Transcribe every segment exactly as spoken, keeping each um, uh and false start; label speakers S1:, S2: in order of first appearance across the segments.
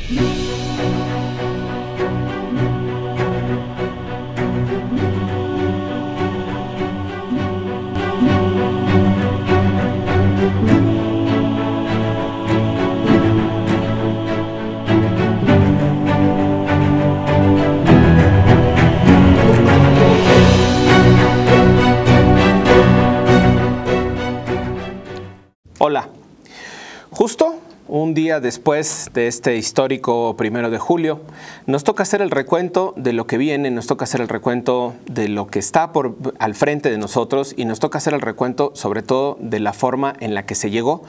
S1: Hola. Justo un día después de este histórico primero de julio, nos toca hacer el recuento de lo que viene, nos toca hacer el recuento de lo que está por, al frente de nosotros y nos toca hacer el recuento sobre todo de la forma en la que se llegó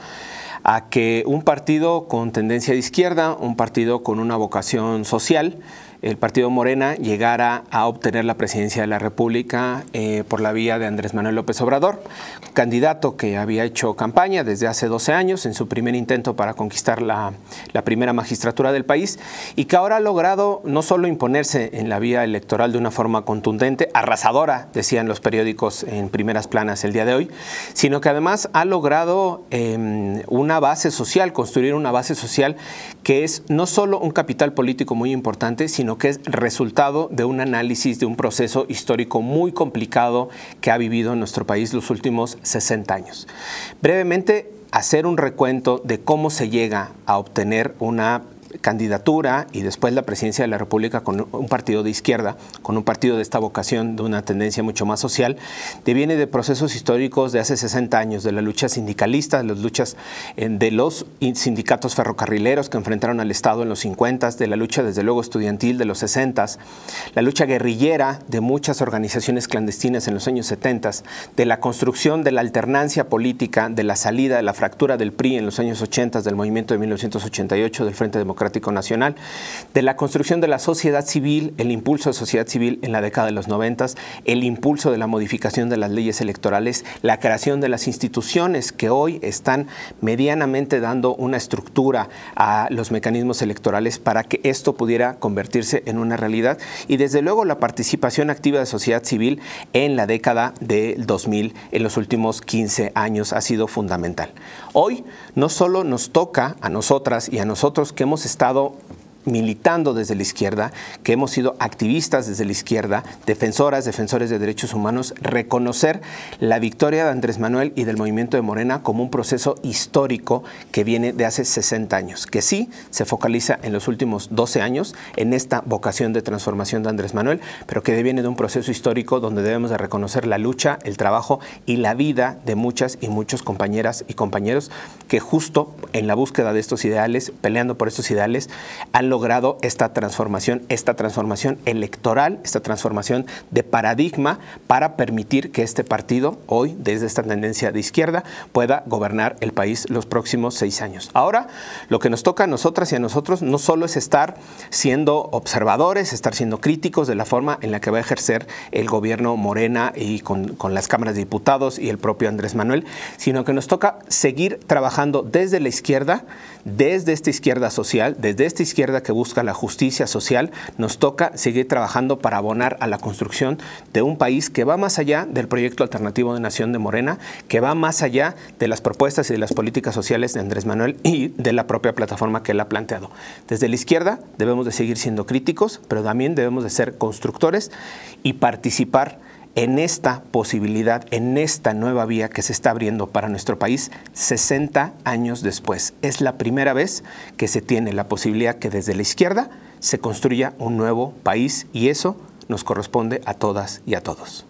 S1: a que un partido con tendencia de izquierda, un partido con una vocación social, el partido Morena llegara a obtener la presidencia de la República eh, por la vía de Andrés Manuel López Obrador, candidato que había hecho campaña desde hace doce años en su primer intento para conquistar la, la primera magistratura del país y que ahora ha logrado no solo imponerse en la vía electoral de una forma contundente, arrasadora, decían los periódicos en primeras planas el día de hoy, sino que además ha logrado eh, una base social, construir una base social que es no solo un capital político muy importante, sino que es resultado de un análisis de un proceso histórico muy complicado que ha vivido nuestro país los últimos sesenta años. Brevemente, hacer un recuento de cómo se llega a obtener una candidatura y después la presidencia de la República con un partido de izquierda, con un partido de esta vocación, de una tendencia mucho más social, deviene de procesos históricos de hace sesenta años, de la lucha sindicalista, de las luchas de los sindicatos ferrocarrileros que enfrentaron al Estado en los cincuenta, de la lucha desde luego estudiantil de los sesenta, la lucha guerrillera de muchas organizaciones clandestinas en los años setenta, de la construcción de la alternancia política, de la salida de la fractura del P R I en los años ochenta, del movimiento de mil novecientos ochenta y ocho, del Frente Democrático Nacional, de la construcción de la sociedad civil, el impulso de sociedad civil en la década de los noventas, el impulso de la modificación de las leyes electorales, la creación de las instituciones que hoy están medianamente dando una estructura a los mecanismos electorales para que esto pudiera convertirse en una realidad y desde luego la participación activa de sociedad civil en la década del dos mil, en los últimos quince años ha sido fundamental. Hoy no solo nos toca a nosotras y a nosotros que hemos estado militando desde la izquierda, que hemos sido activistas desde la izquierda, defensoras, defensores de derechos humanos, reconocer la victoria de Andrés Manuel y del movimiento de Morena como un proceso histórico que viene de hace sesenta años, que sí se focaliza en los últimos doce años en esta vocación de transformación de Andrés Manuel, pero que viene de un proceso histórico donde debemos de reconocer la lucha, el trabajo y la vida de muchas y muchos compañeras y compañeros que justo en la búsqueda de estos ideales, peleando por estos ideales, han logrado esta transformación, esta transformación electoral, esta transformación de paradigma para permitir que este partido, hoy, desde esta tendencia de izquierda, pueda gobernar el país los próximos seis años. Ahora, lo que nos toca a nosotras y a nosotros no solo es estar siendo observadores, estar siendo críticos de la forma en la que va a ejercer el gobierno Morena y con, con las cámaras de diputados y el propio Andrés Manuel, sino que nos toca seguir trabajando desde la izquierda, desde esta izquierda social, desde esta izquierda que busca la justicia social, nos toca seguir trabajando para abonar a la construcción de un país que va más allá del proyecto alternativo de nación de Morena, que va más allá de las propuestas y de las políticas sociales de Andrés Manuel y de la propia plataforma que él ha planteado. Desde la izquierda debemos de seguir siendo críticos, pero también debemos de ser constructores y participar en esta posibilidad, en esta nueva vía que se está abriendo para nuestro país sesenta años después. Es la primera vez que se tiene la posibilidad que desde la izquierda se construya un nuevo país y eso nos corresponde a todas y a todos.